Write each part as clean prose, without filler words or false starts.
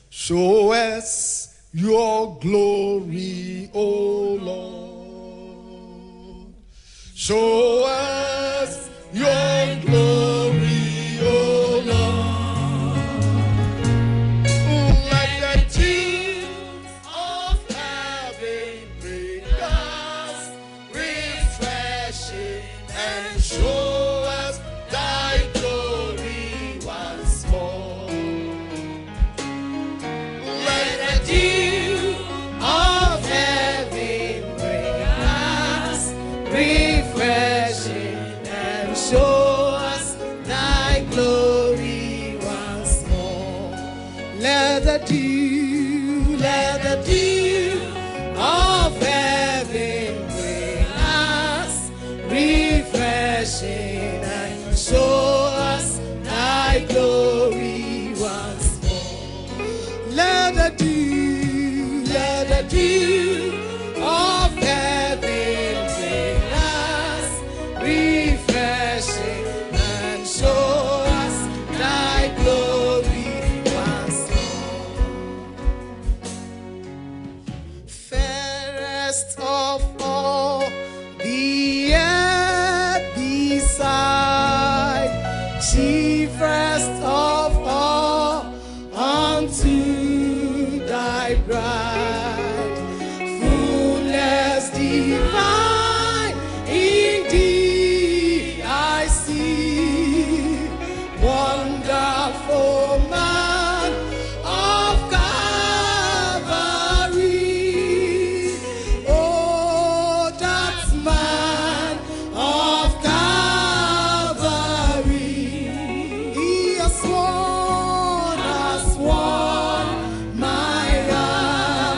Show us your glory, O Lord. Show us your glory, O Lord. Let the dews of heaven bring us refreshing and show us thy glory once more. Let the dew of heaven bring us refreshing and show us thy glory once more. Let the dew of heaven bring us refreshing and show us thy glory once more. Let the dew of heaven bring us refreshing and show us thy glory once more. Fairest of all the earth beside, chiefest of all unto thy bride, fullness divine indeed I see, wonderful man of Calvary. Oh, that man of Calvary, he has sworn my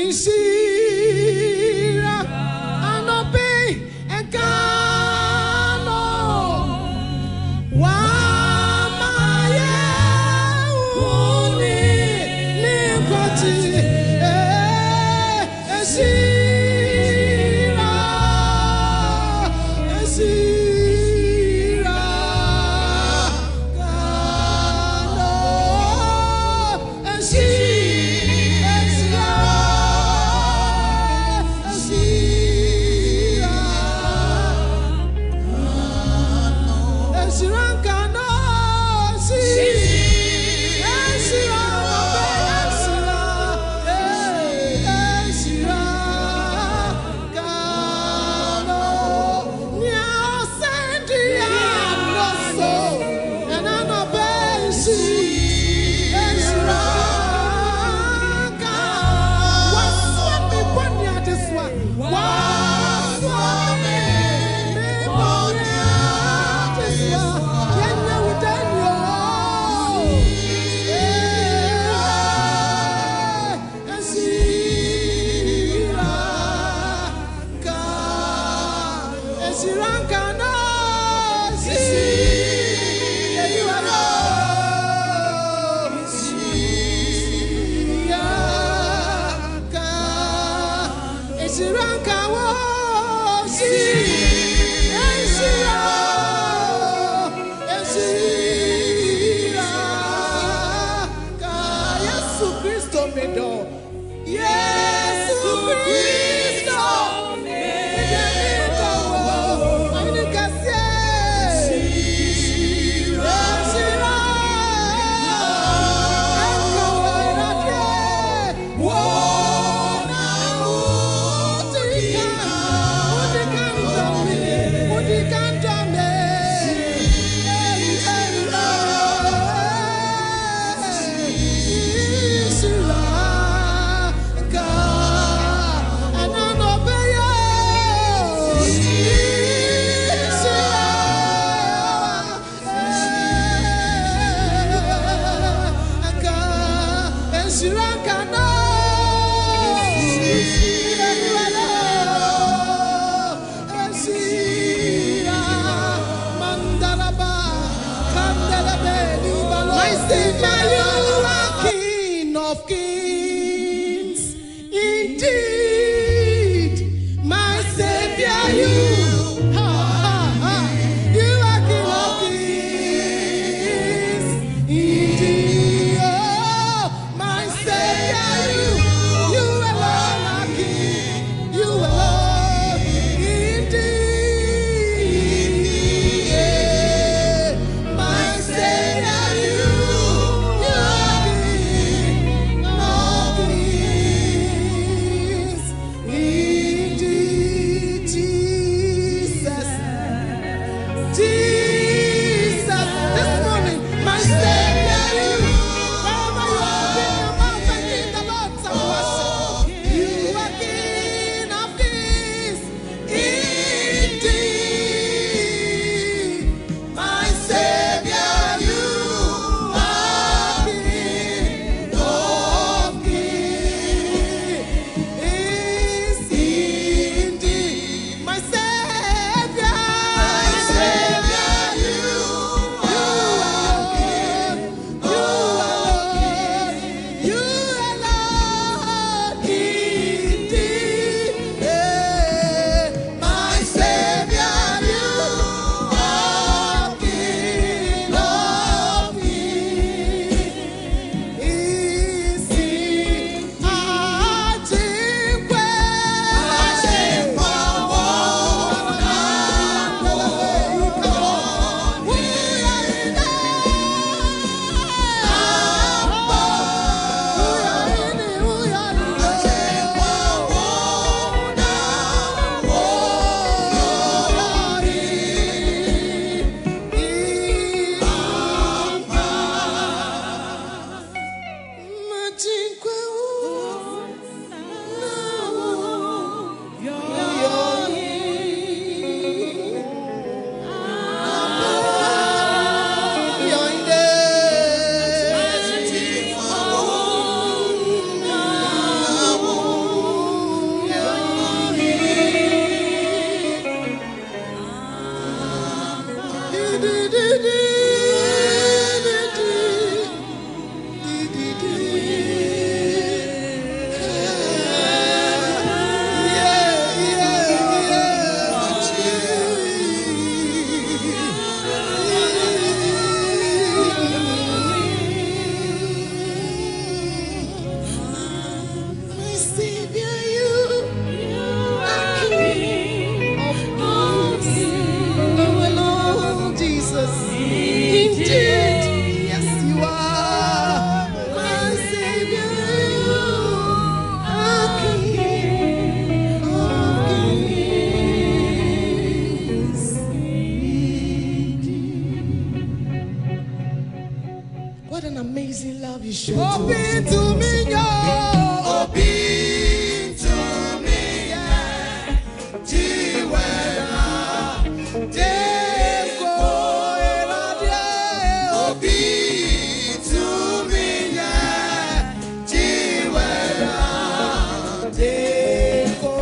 You What an amazing love you showed Open to me, yo. Open to me, yeah. Jiwera, Deko, Eradia. Open to me, yeah. Jiwera, Deko.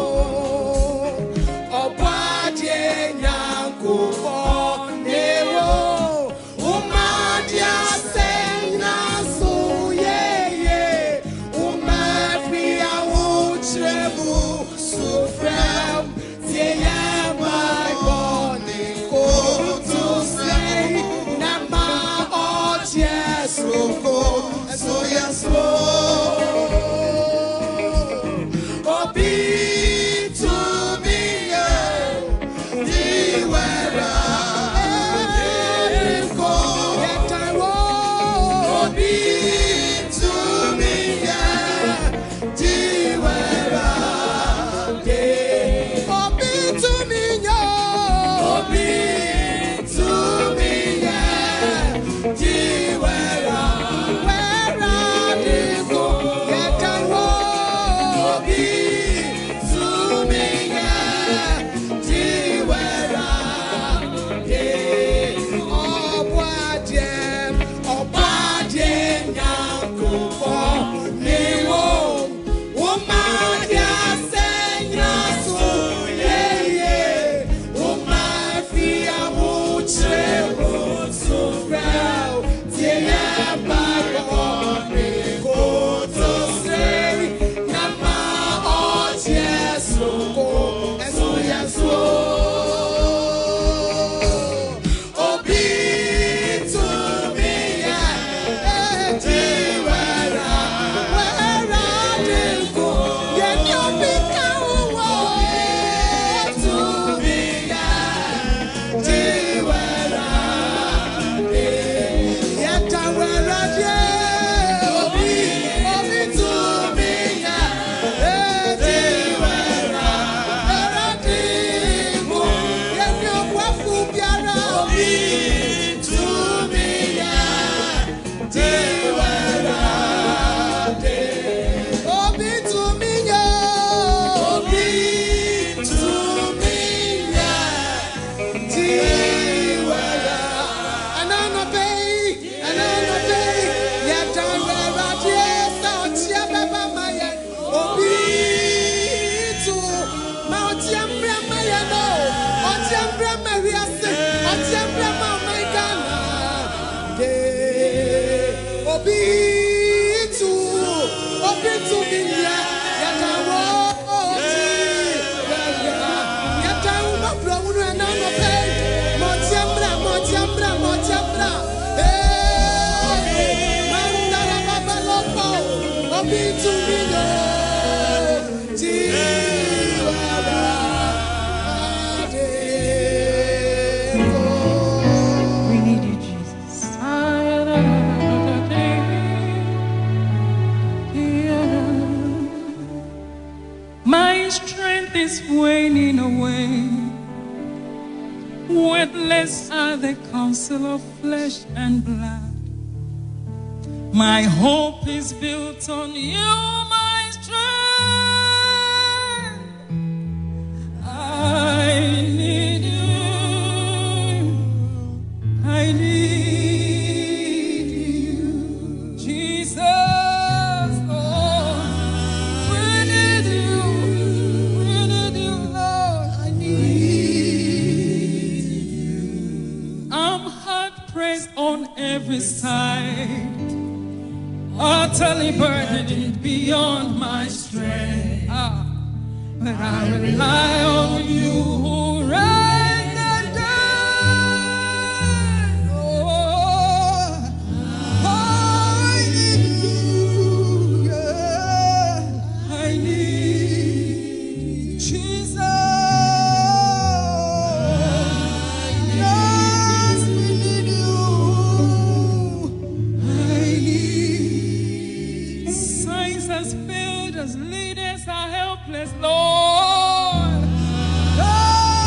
Obadie Nyankubo, Newo, Umadia. Waning away. Worthless are the counsel of flesh and blood. My hope is built on you, my strength. I need you. I need you, Jesus. On every side, utterly burdened beyond my strength. But I rely on you who reign the dead. Oh, I need you. Yeah. I need Jesus. Lord, oh,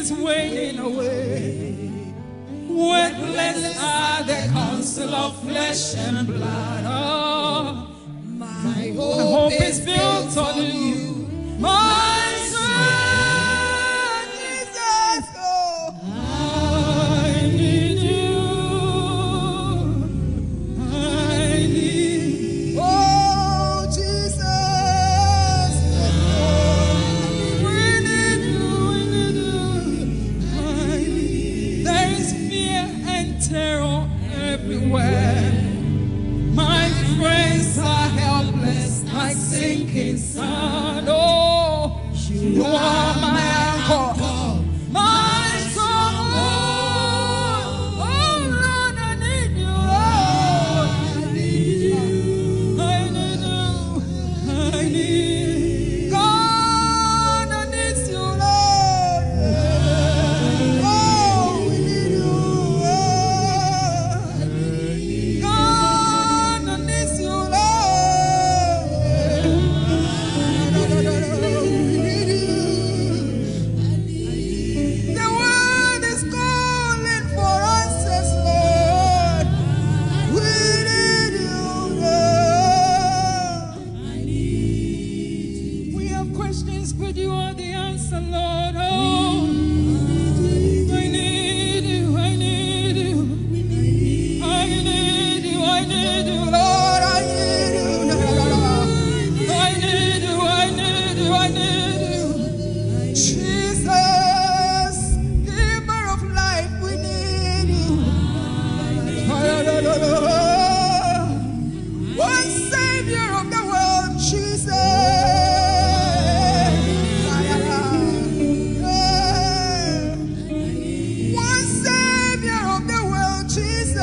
is waning away. Worthless are the counsel of flesh and blood. Oh, my hope is built on you. My son, Jesus, oh, I need you. I need, oh, Jesus. We need you. There is fear and terror everywhere. My friends are helpless like sinking sand. Oh, you are my anchor, my song. Oh, Lord, I need you. Oh, I need you. I need you. I need God. I need you, Lord. Oh, we need you. God, I need you, Lord. We need you. The world is calling for answers, Lord. We need you, Lord. We have questions, but you are the answer, Lord. Oh, I need you, I need you. I need you, I need you, Lord, I need you. I need you, I need you, I need you. Jesus, giver of life, we need you. One Savior of the world, Jesus. One Savior of the world, Jesus.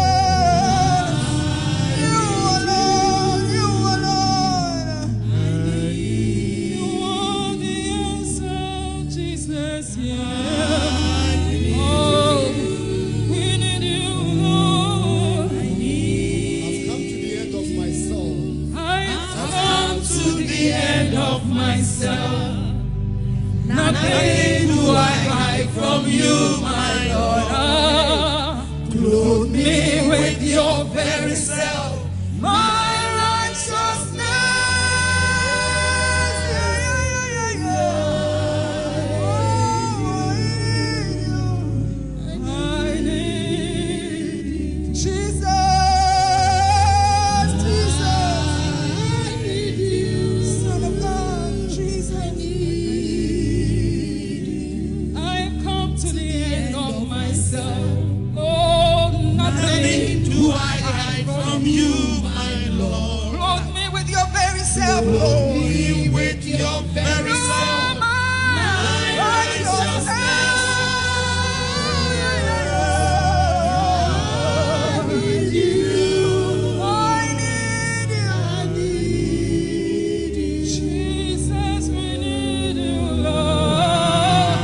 You alone, you alone. You are the answer, Jesus, yeah. Oh, we need you, Lord. I've come to the end of my soul. I've come to the end of myself. Nothing do I hide from you, my Lord. Ah, clothe me with your very self, my righteousness. I need Jesus, Jesus. I need you, Son of God, Jesus. I've come to the end of myself. Oh, nothing do I hide from you, my Lord. Clothe me with your very self, Lord. Clothe me with your very self, my righteousness. I need you. I need you. I need you. Jesus, we need you, Lord.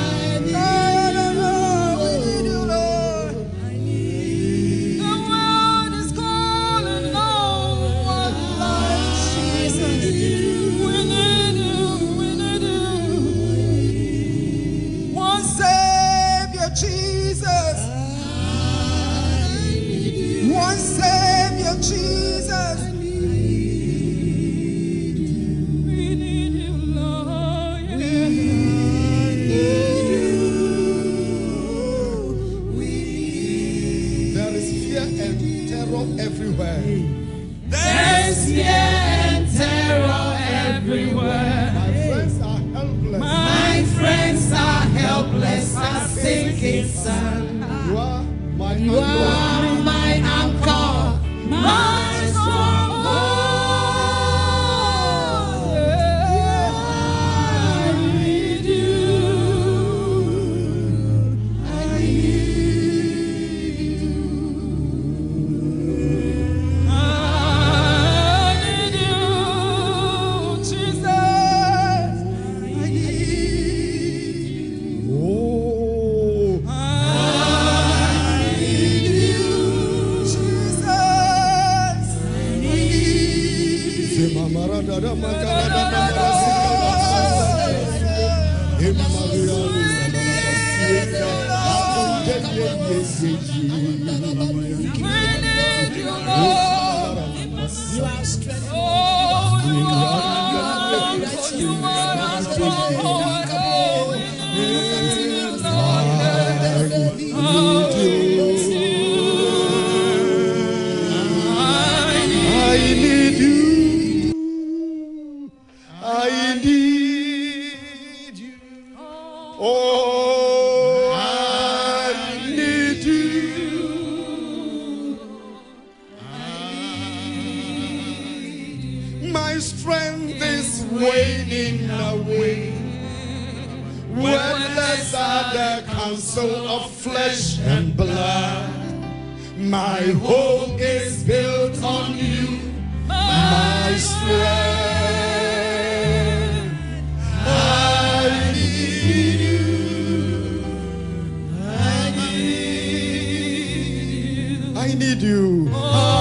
We need you, Lord. The world is calling on one like Jesus. We need you. We need you. One Savior, Jesus. One Savior, Jesus. We need you, Lord. There is fear and terror everywhere. There is fear and terror everywhere. My friends are helpless. My friends are helpless as sinking sand. You are my You are my anchor, my stronghold. I need you. I need you. I need you, Jesus. I need you. Oh, I need you, Jesus. I need you. Maradada Makarada Makarada You are strength. Oh, you are strength. Of flesh and blood, my hope is built on you, my strength. I need you. I need you.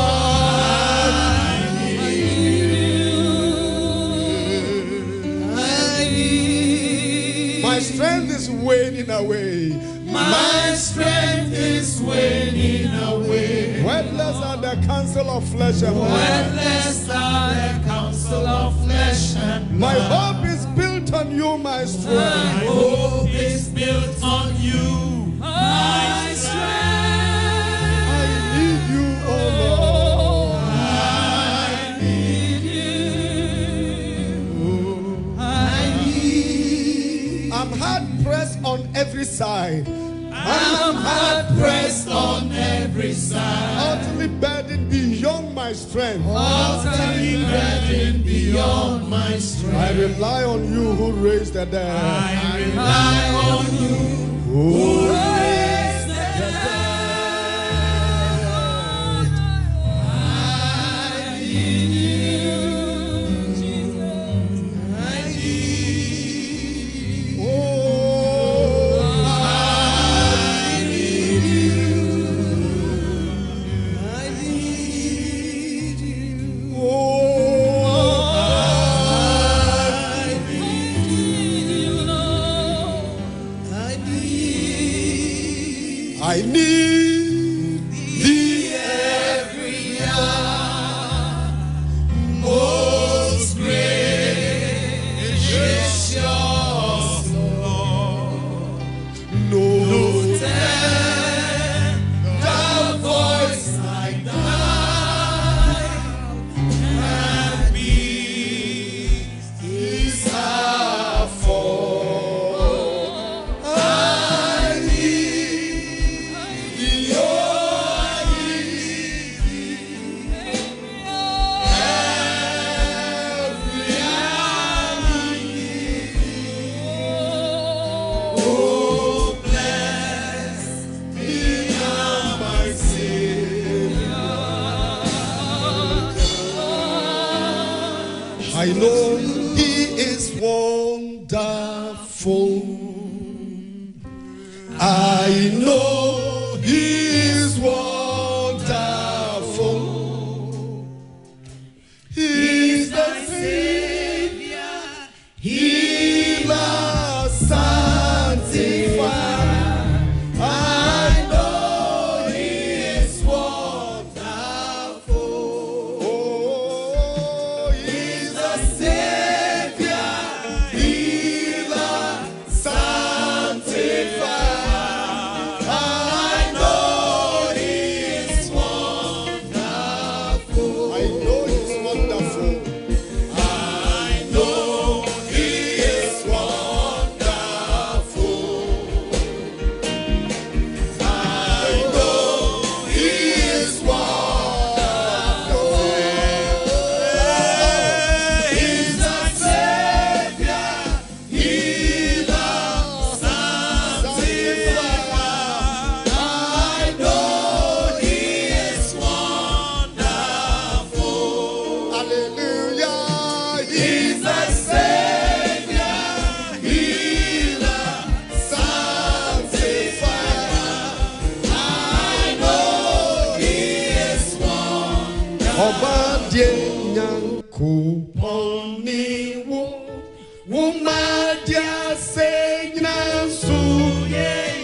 My strength is waning away. My strength is waning away. Worthless are the counsel of flesh and blood. Worthless are the counsel of flesh and blood. My hope is built on you, my strength. My hope is built on you, my strength. I need you, oh Lord. I need you. I need. I'm hard pressed on every side. I'm hard pressed on every side. Utterly burdened beyond my strength. Utterly burdened beyond my strength. I rely on you who raised the dead. I rely on you who raised the dead. I need you, Jesus. I need you. I need thee every hour, most gracious Lord. No tender voice like thine, and peace is our fall. I know He is wonderful. I know He is wonderful. He's the Savior, Healer, Sanctifier. I know He is wonderful. Oh, He's the Savior, Healer, Sanctifier.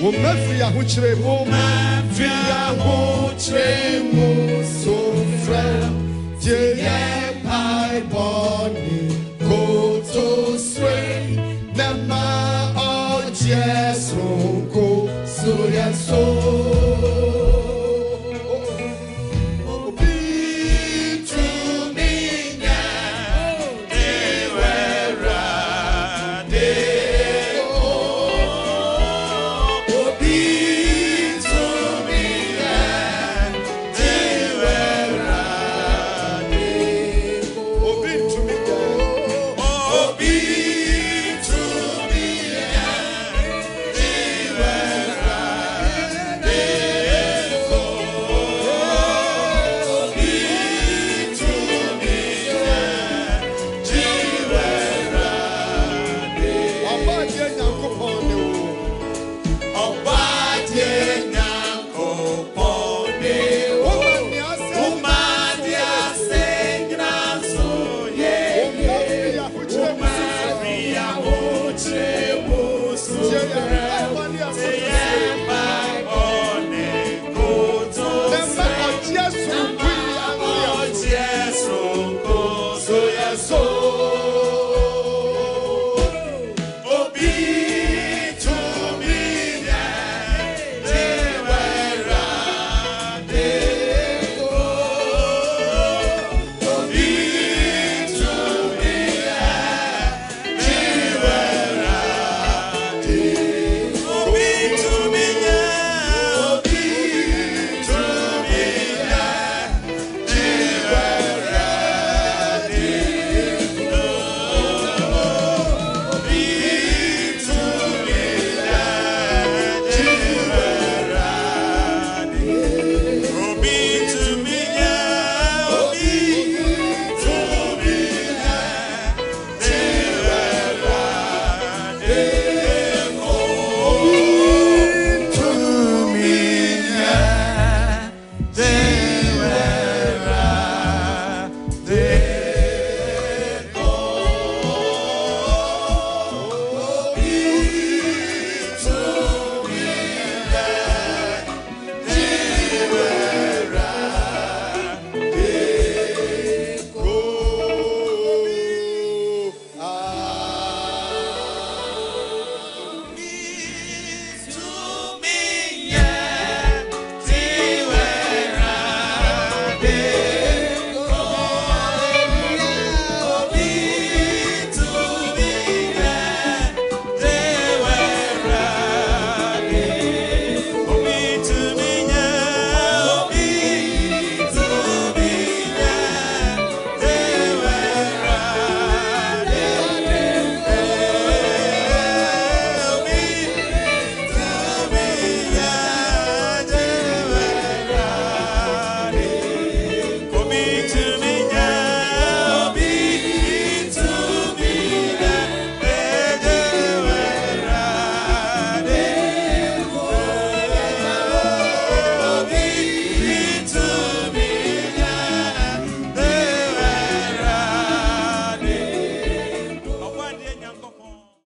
Umefia huchre mu sofra Tie pai boni koto sway Nama o jesronko Suya so Obadie nyanko